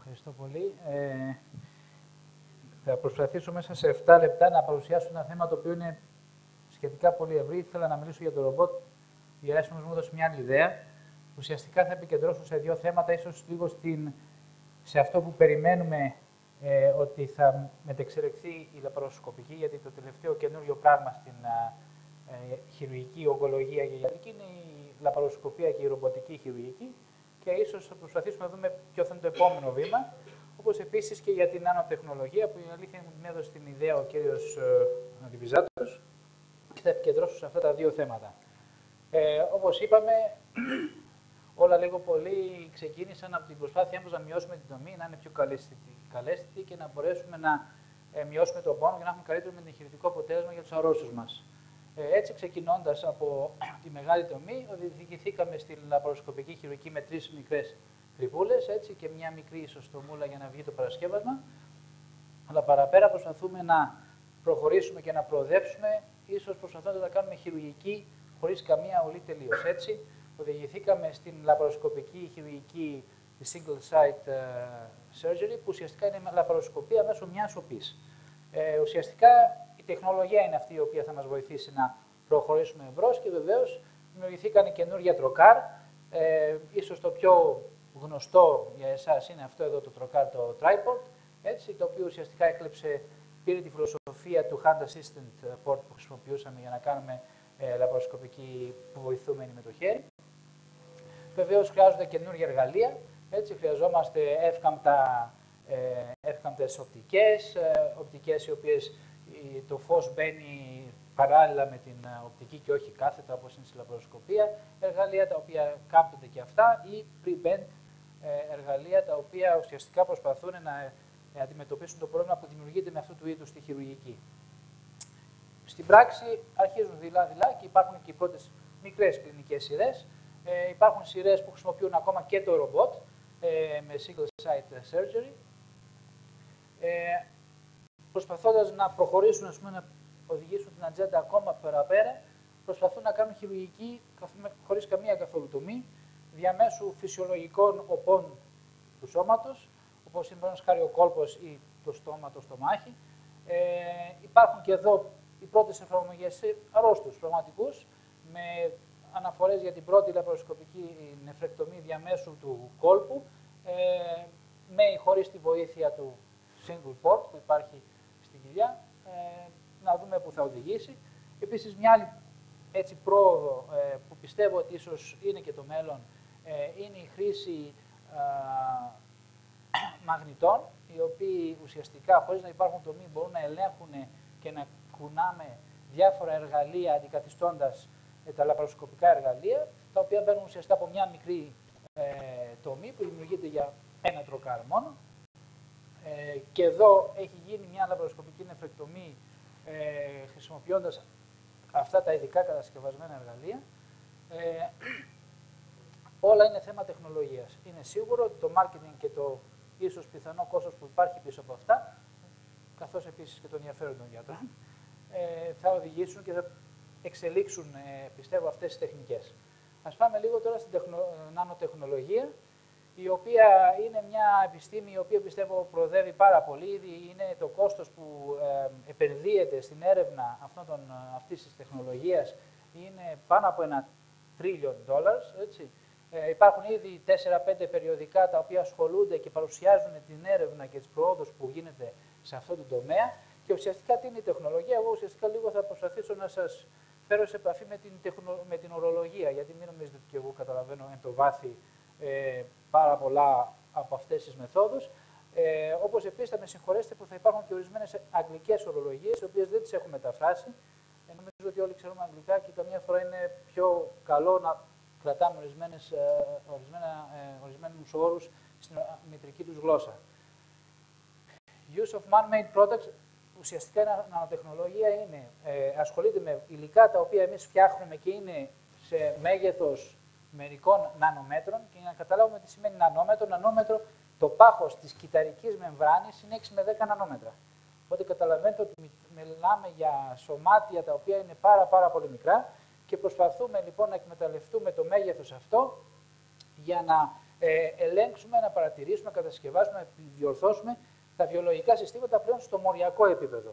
Ευχαριστώ πολύ. Θα προσπαθήσω μέσα σε 7 λεπτά να παρουσιάσω ένα θέμα το οποίο είναι σχετικά πολύ ευρύ. Ήθελα να μιλήσω για το ρομπότ. Η Γεράσιμος μου έδωσε μια άλλη ιδέα. Ουσιαστικά θα επικεντρώσω σε δύο θέματα, ίσως λίγο σε αυτό που περιμένουμε ότι θα μετεξελιχθεί η λαπαροσκοπική, γιατί το τελευταίο καινούριο πράγμα στην χειρουργική ογκολογία και ιατρική είναι η λαπαροσκοπία και η ρομποτική χειρουργική. Και ίσως θα προσπαθήσουμε να δούμε ποιο θα είναι το επόμενο βήμα. Όπως επίσης και για την νανοτεχνολογία, που η αλήθεια μου την έδωσε την ιδέα ο κύριος Αντιβιζάτος. Θα επικεντρώσω σε αυτά τα δύο θέματα. Όπως είπαμε, όλα λίγο πολύ ξεκίνησαν από την προσπάθειά μας να μειώσουμε την τομή, να είναι πιο καλέσθητη και να μπορέσουμε να μειώσουμε τον πόνο και να έχουμε καλύτερο μετεγχειρητικό αποτέλεσμα για τους αρρώστους μας. Έτσι, ξεκινώντας από τη μεγάλη τομή, οδηγηθήκαμε στη λαπαροσκοπική χειρουργική με 3 μικρές τρυπούλες και μια μικρή ισοστομούλα για να βγει το παρασκεύασμα. Αλλά παραπέρα προσπαθούμε να προχωρήσουμε και να προοδεύσουμε, ίσως προσπαθώντας να κάνουμε χειρουργική χωρίς καμία ολή τελείως. Έτσι, οδηγηθήκαμε στην λαπαροσκοπική χειρουργική single site surgery, που ουσιαστικά είναι λαπαροσκοπία μέσω μιας οπής. Ουσιαστικά η τεχνολογία είναι αυτή η οποία θα μας βοηθήσει να προχωρήσουμε εμπρός και βεβαίως δημιουργηθήκαν καινούργια τροκάρ. Ίσως το πιο γνωστό για εσάς είναι αυτό εδώ το τροκάρ, το tripod, το οποίο ουσιαστικά πήρε τη φιλοσοφία του hand assistant port που χρησιμοποιούσαμε για να κάνουμε λαπαροσκοπική που βοηθούμενη με το χέρι. Βεβαίως χρειάζονται καινούργια εργαλεία, χρειαζόμαστε εύκαμπτες οπτικές οι οποίες το φως μπαίνει παράλληλα με την οπτική και όχι κάθετα όπως είναι στη λαπαροσκοπία, εργαλεία τα οποία κάμπτονται και αυτά ή pre-bent εργαλεία τα οποία ουσιαστικά προσπαθούν να αντιμετωπίσουν το πρόβλημα που δημιουργείται με αυτού του είδους τη χειρουργική. Στην πράξη αρχίζουν δειλά-δειλά και υπάρχουν και οι πρώτες μικρές κλινικές σειρές. Υπάρχουν σειρές που χρησιμοποιούν ακόμα και το ρομπότ με single site surgery. Προσπαθώντας να προχωρήσουν, να οδηγήσουν την ατζέντα ακόμα παραπέρα, προσπαθούν να κάνουν χειρουργική χωρίς καμία καθόλου τομή, διαμέσου φυσιολογικών οπών του σώματος, όπως είναι ο κόλπος ή το στόμα, το στομάχι. Υπάρχουν και εδώ οι πρώτες εφαρμογές σε αρρώστους πραγματικούς, με αναφορές για την πρώτη λαπαροσκοπική νεφρεκτομή διαμέσου του κόλπου, με ή χωρίς τη βοήθεια του single port που υπάρχει στην κοιλιά, να δούμε πού θα οδηγήσει. Επίσης, μια άλλη πρόοδο που πιστεύω ότι ίσως είναι και το μέλλον, είναι η χρήση μαγνητών, οι οποίοι ουσιαστικά χωρίς να υπάρχουν τομή μπορούν να ελέγχουν και να κουνάμε διάφορα εργαλεία αντικαθιστώντας τα λαπαροσκοπικά εργαλεία, τα οποία μπαίνουν ουσιαστικά από μια μικρή τομή που δημιουργείται για ένα τροκάρ μόνο. Και εδώ έχει γίνει μια λαπαροσκοπική νεφρεκτομή χρησιμοποιώντας αυτά τα ειδικά κατασκευασμένα εργαλεία. Όλα είναι θέμα τεχνολογίας. Είναι σίγουρο ότι το marketing και το ίσως πιθανό κόστος που υπάρχει πίσω από αυτά, καθώς επίσης και το ενδιαφέρον των γιατρών, θα οδηγήσουν και θα εξελίξουν, πιστεύω, αυτές τις τεχνικές. Ας πάμε λίγο τώρα στην νανοτεχνολογία, η οποία είναι μια επιστήμη η οποία πιστεύω προοδεύει πάρα πολύ. Ήδη είναι το κόστος που επενδύεται στην έρευνα αυτής της τεχνολογίας είναι πάνω από $1 trillion, έτσι. Υπάρχουν ήδη 4-5 περιοδικά τα οποία ασχολούνται και παρουσιάζουν την έρευνα και τις προόδους που γίνεται σε αυτό το τομέα. Και ουσιαστικά τι είναι η τεχνολογία? Εγώ ουσιαστικά λίγο θα προσπαθήσω να σας φέρω σε επαφή με την ορολογία, γιατί μην νομίζετε ότι και εγώ καταλαβαίνω εν το βάθη πάρα πολλά από αυτές τις μεθόδους. Όπως επίσης θα με συγχωρέσετε που θα υπάρχουν και ορισμένες αγγλικές ορολογίες, οι οποίες δεν τις έχω μεταφράσει. Νομίζω ότι όλοι ξέρουμε αγγλικά και καμιά φορά είναι πιο καλό να κρατάμε ορισμένους όρους στην μητρική τους γλώσσα. Use of man-made products, ουσιαστικά η νανοτεχνολογία ασχολείται με υλικά τα οποία εμείς φτιάχνουμε και είναι σε μέγεθος μερικών νανομέτρων. Και για να καταλάβουμε τι σημαίνει νανόμετρο, νανόμετρο το πάχος της κυταρικής μεμβράνης είναι 6 με 10 νανόμετρα. Οπότε καταλαβαίνετε ότι μιλάμε για σωμάτια τα οποία είναι πάρα πολύ μικρά και προσπαθούμε λοιπόν να εκμεταλλευτούμε το μέγεθος αυτό για να ελέγξουμε, να παρατηρήσουμε, να κατασκευάσουμε, να διορθώσουμε τα βιολογικά συστήματα πλέον στο μοριακό επίπεδο.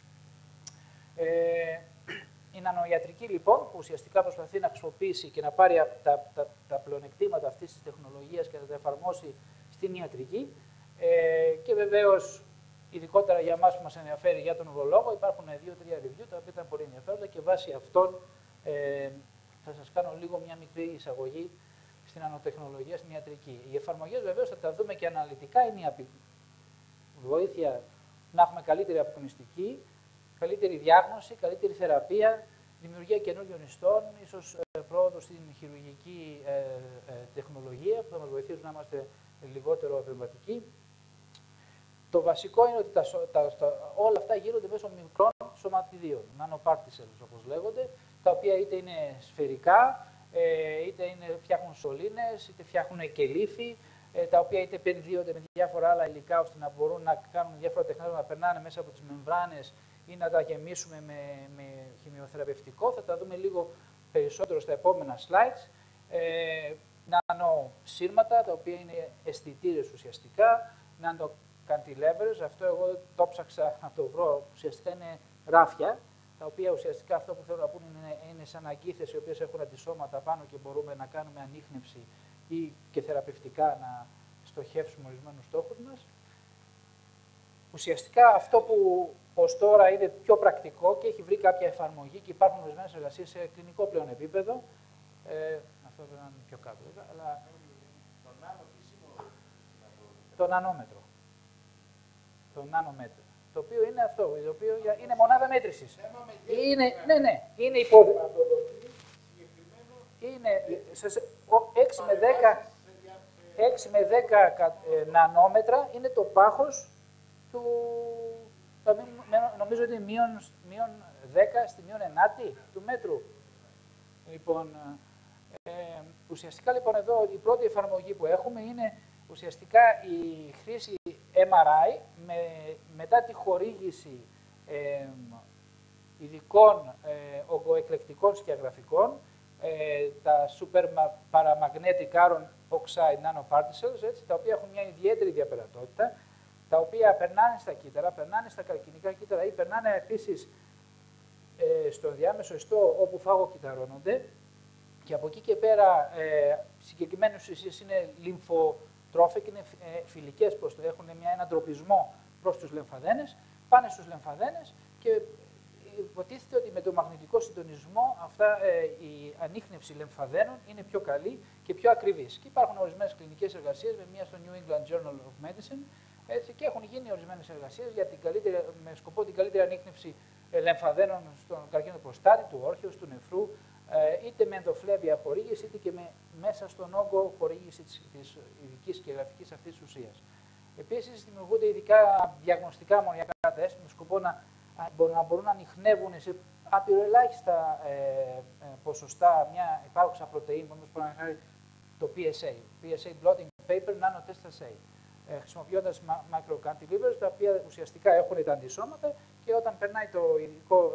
Η νανοϊατρική, λοιπόν, που ουσιαστικά προσπαθεί να χρησιμοποιήσει και να πάρει τα πλεονεκτήματα αυτής της τεχνολογίας και να τα εφαρμόσει στην ιατρική. Και βεβαίως, ειδικότερα για εμάς που μας ενδιαφέρει για τον ουρολόγο, υπάρχουν 2-3 review τα οποία ήταν πολύ ενδιαφέροντα και βάσει αυτών θα σας κάνω λίγο μια μικρή εισαγωγή στην νανοτεχνολογία, στην ιατρική. Οι εφαρμογές βεβαίως θα τα δούμε και αναλυτικά, είναι η βοήθεια να έχουμε καλύτερη απεικονιστική, καλύτερη διάγνωση, καλύτερη θεραπεία, δημιουργία καινούριων ιστών, ίσως πρόοδο στην χειρουργική τεχνολογία που θα μας βοηθήσουν να είμαστε λιγότερο επεμβατικοί. Το βασικό είναι ότι όλα αυτά γίνονται μέσω μικρών σωματιδίων, nanoparticles όπως λέγονται, τα οποία είτε είναι σφαιρικά, είτε φτιάχνουν σωλήνες, είτε φτιάχνουν και λύφη, τα οποία είτε επενδύονται με διάφορα άλλα υλικά ώστε να μπορούν να κάνουν διάφορα τεχνологία, να περνάνε μέσα από τις μεμβράνες ή να τα γεμίσουμε με χημειοθεραπευτικό. Θα τα δούμε λίγο περισσότερο στα επόμενα slides. Νανοσύρματα, τα οποία είναι αισθητήρες ουσιαστικά, nanocantilevers, αυτό εγώ το ψάξα να το βρω, ουσιαστικά είναι ράφια, τα οποία ουσιαστικά αυτό που θέλω να πούνε είναι σαν αγκίθες οι οποίες έχουν αντισώματα πάνω και μπορούμε να κάνουμε ανίχνευση ή και θεραπευτικά να στοχεύσουμε ορισμένους στόχους μας. Ουσιαστικά αυτό που ως τώρα είναι πιο πρακτικό και έχει βρει κάποια εφαρμογή και υπάρχουν ορισμένες εργασίες σε κλινικό πλέον επίπεδο. Αυτό δεν είναι πιο κάτω, βέβαια, αλλά το νανόμετρο. Το νανόμετρο. Το οποίο είναι αυτό, το οποίο είναι μονάδα μέτρησης. Είναι 6 με 10 νανόμετρα είναι το πάχος του, νομίζω ότι είναι μείον 10 στη μείον 9 του μέτρου. Λοιπόν, ουσιαστικά λοιπόν εδώ η πρώτη εφαρμογή που έχουμε είναι ουσιαστικά η χρήση MRI μετά τη χορήγηση ειδικών ογκοεκλεκτικών σκιαγραφικών, τα super paramagnetic iron oxide nanoparticles, τα οποία έχουν μια ιδιαίτερη διαπερατότητα, τα οποία περνάνε στα κύτταρα, περνάνε στα καρκινικά κύτταρα ή περνάνε επίσης στο διάμεσο ιστό όπου φαγοκυταρώνονται και από εκεί και πέρα συγκεκριμένες ουσίες είναι λυμφοτρόφικ, είναι φιλικές προς το, έχουν έναν τροπισμό προς τους λεμφαδένες, πάνε στους λεμφαδένες και υποτίθεται ότι με το μαγνητικό συντονισμό η ανίχνευση λεμφαδένων είναι πιο καλή και πιο ακριβής. Και υπάρχουν ορισμένες κλινικές εργασίες, με μία στο New England Journal of Medicine, έτσι, και έχουν γίνει ορισμένες εργασίες με σκοπό την καλύτερη ανίχνευση λεμφαδένων στον καρκίνο του προστάτη, του όρχεως, του νεφρού, είτε με ενδοφλέβια χορήγηση, είτε και μέσα στον όγκο χορήγηση της ειδικής και γραφικής αυτής της ουσίας. Επίσης, δημιουργούνται ειδικά διαγνωστικά μοριακά τεστ με σκοπό να μπορούν να ανιχνεύουν σε απειροελάχιστα ποσοστά μια υπάρχουσα πρωτεΐνη, όπως παραδείγματος το PSA, PSA Blotting Paper Nanotest Assay, χρησιμοποιώντας microcantilevers, τα οποία ουσιαστικά έχουν τα αντισώματα και όταν περνάει το ειδικό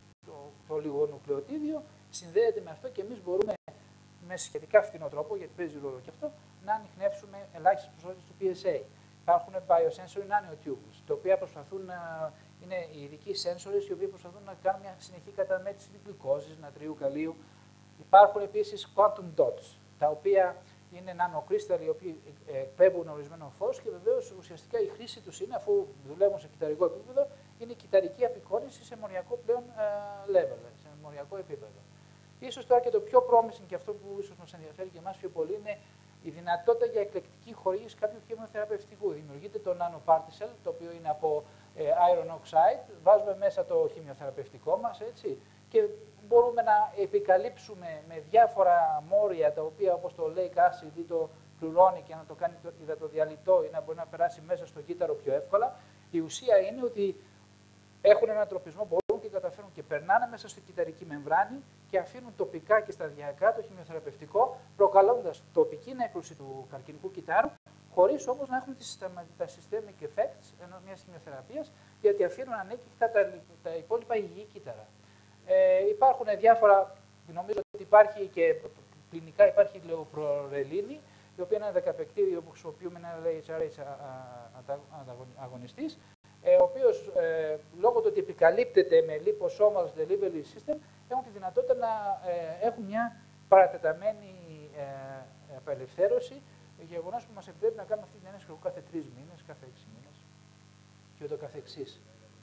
το λιγονουκλεοτίδιο, συνδέεται με αυτό και εμείς μπορούμε με σχετικά φθηνό τρόπο, γιατί παίζει ρόλο και αυτό, να ανιχνεύσουμε ελάχιστες ποσότητες του PSA. Υπάρχουν biosensory nanotubes, τα οποία προσπαθούν είναι οι ειδικοί sensors οι οποίοι προσπαθούν να κάνουν μια συνεχή καταμέτρηση γλυκόζης, νατρίου, καλίου. Υπάρχουν επίσης quantum dots, τα οποία είναι νανοκρίσταλοι οι οποίοι εκπέμπουν ορισμένο φως και βεβαίως ουσιαστικά η χρήση τους είναι, αφού δουλεύουν σε κυταρικό επίπεδο, είναι κυταρική απεικόνηση σε μοριακό πλέον level, σε μοριακό επίπεδο. Ίσως τώρα και το πιο promising και αυτό που ίσως μας ενδιαφέρει και εμάς πιο πολύ είναι η δυνατότητα για εκλεκτική χορήγηση κάποιου χημειοθεραπευτικού. Δημιουργείται το nanoparticle, το οποίο είναι από iron oxide, βάζουμε μέσα το χημειοθεραπευτικό μας, έτσι, και μπορούμε να επικαλύψουμε με διάφορα μόρια, τα οποία όπως το lake acid ή το πλουρώνει και να το κάνει υδατοδιαλυτό ή να μπορεί να περάσει μέσα στο κύτταρο πιο εύκολα. Η ουσία είναι ότι έχουν έναν τροπισμό, μπορούν και καταφέρουν και περνάνε μέσα στη κυταρική μεμβράνη και αφήνουν τοπικά και σταδιακά το χημειοθεραπευτικό, προκαλώντας τοπική νέκρουση του καρκινικού κυττάρου, χωρίς όμως να έχουν τα systemic effects μιας χημειοθεραπείας, γιατί αφήνουν ανέκυκτα τα υπόλοιπα υγιή κύτταρα. Υπάρχουν διάφορα, νομίζω ότι υπάρχει και κλινικά υπάρχει η λεοπρορελίνη, η οποία είναι ένα δεκαπαικτήριο που χρησιμοποιούμε ένα LHRH αγωνιστής, ο οποίος λόγω του ότι επικαλύπτεται με liposomal delivery system, έχουν τη δυνατότητα να έχουν μια παρατεταμένη απελευθέρωση, γεγονός που μας επιτρέπει να κάνουμε αυτή την ένεση κάθε 3 μήνες, κάθε 6 μήνες και ούτω καθεξής.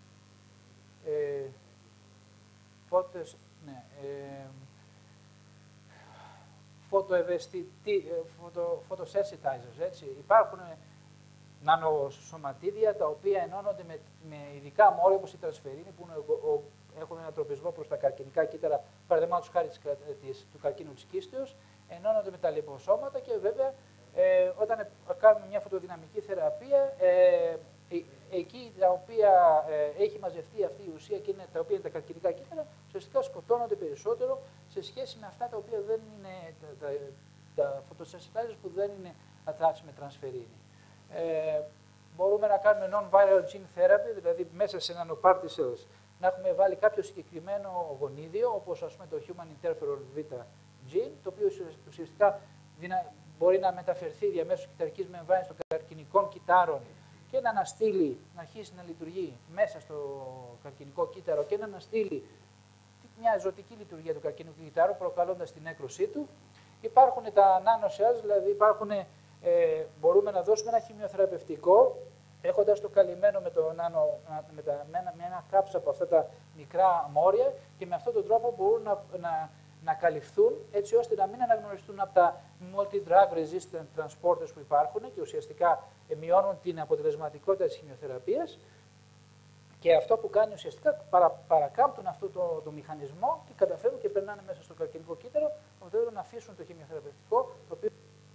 Photosensitizers, έτσι. Υπάρχουν νανοσωματίδια τα οποία ενώνονται με ειδικά μόρια όπως η τρανσφερίνη που έχουν ένα τροπισμό προς τα καρκινικά κύτταρα, παραδείγματος χάρη του καρκίνου της κίστεως, ενώνονται με τα λιποσώματα και βέβαια όταν κάνουμε μια φωτοδυναμική θεραπεία, εκεί τα οποία έχει μαζευτεί αυτή η ουσία και είναι τα οποία είναι τα καρκινικά κύτταρα, ουσιαστικά σκοτώνονται περισσότερο σε σχέση με αυτά τα οποία δεν είναι τα photosensitizers που δεν είναι attached με τρανσφερίνη. Μπορούμε να κάνουμε non-viral gene therapy, δηλαδή μέσα σε nanoparticles να έχουμε βάλει κάποιο συγκεκριμένο γονίδιο, όπως ας πούμε το human interferon β gene, το οποίο ουσιαστικά μπορεί να μεταφερθεί διαμέσου κυτταρικής μεμβράνης των καρκινικών κυττάρων και να αναστείλει, να αρχίσει να λειτουργεί μέσα στο καρκινικό κύτταρο και να αναστείλει μια ζωτική λειτουργία του καρκινικού κυττάρου, προκαλώντας την έκρωσή του. Υπάρχουν τα nanocells, δηλαδή μπορούμε να δώσουμε ένα χημειοθεραπευτικό, έχοντας το καλυμμένο με ένα κάψα από αυτά τα μικρά μόρια και με αυτόν τον τρόπο μπορούν να καλυφθούν έτσι ώστε να μην αναγνωριστούν από τα multi-drug resistant transporters που υπάρχουν και ουσιαστικά μειώνουν την αποτελεσματικότητα της χημειοθεραπείας. Και αυτό που κάνει ουσιαστικά παρακάμπτουν αυτό το μηχανισμό και καταφέρουν και περνάνε μέσα στο καρκινικό κύτταρο, ώστε να αφήσουν το χημειοθεραπευτικό, το οποίο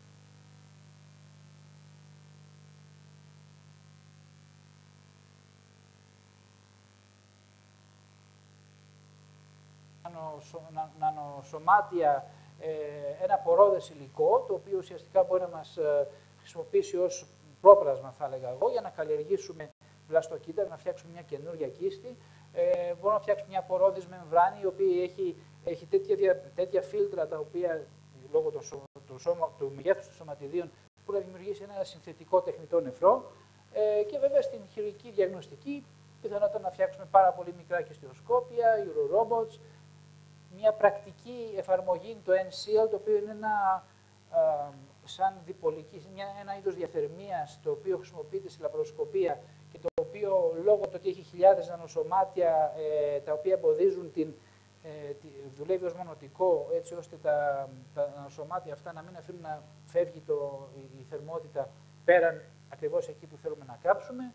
νανοσωμάτια, ένα πορώδες υλικό, το οποίο ουσιαστικά μπορεί να μας χρησιμοποιήσει ως πρόπλασμα, θα έλεγα εγώ, για να καλλιεργήσουμε βλαστοκύτταρα, να φτιάξουμε μια καινούργια κίστη. Μπορούμε να φτιάξουμε μια πορώδης μεμβράνη, η οποία έχει τέτοια φίλτρα, τα οποία λόγω του μεγέθους των σωματιδίων που να δημιουργήσει ένα συνθετικό τεχνητό νεφρό. Και βέβαια στην χειρουργική διαγνωστική, πιθανότατα να φτιάξουμε πάρα πολύ μικρά κυστιοσκόπια, Eurorobots. Μια πρακτική εφαρμογή είναι το NCL, το οποίο είναι σαν διπολική, ένα είδος διαφερμίας, το οποίο χρησιμοποιείται στη λαπαροσκοπία και το οποίο λόγω του ότι έχει χιλιάδες νανοσωμάτια τα οποία εμποδίζουν δουλεύει ως μονοτικό, έτσι ώστε τα νανοσωμάτια αυτά να μην αφήνουν να φεύγει η θερμότητα πέραν ακριβώς εκεί που θέλουμε να κάψουμε.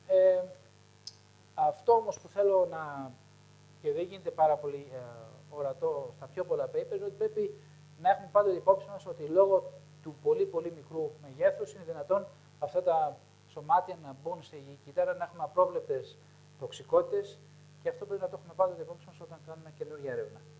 Αυτό όμως που θέλω και δεν γίνεται πάρα πολύ ορατό στα πιο πολλά papers, ότι πρέπει να έχουμε πάντοτε υπόψη μας ότι λόγω του πολύ μικρού μεγέθους είναι δυνατόν αυτά τα σωμάτια να μπουν σε κυττάρα, να έχουμε απρόβλεπτες τοξικότητες και αυτό πρέπει να το έχουμε πάντοτε υπόψη μας όταν κάνουμε καινούργια έρευνα.